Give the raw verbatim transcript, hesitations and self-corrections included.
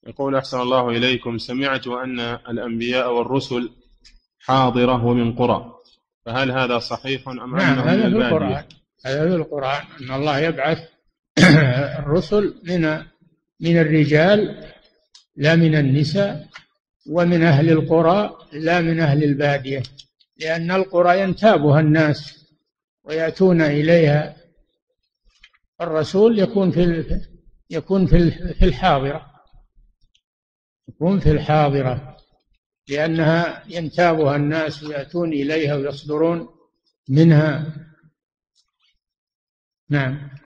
يقول أحسن الله إليكم، سمعت أن الأنبياء والرسل حاضرة ومن قرى، فهل هذا صحيح أم نعم، أنهم من هذا في البادية؟ القرآن، هذا في القرآن أن الله يبعث الرسل من من الرجال لا من النساء، ومن أهل القرى لا من أهل البادية، لأن القرى ينتابها الناس ويأتون إليها. الرسول يكون في يكون في في الحاضرة، يكون في الحاضرة لأنها ينتابها الناس ويأتون إليها ويصدرون منها. نعم.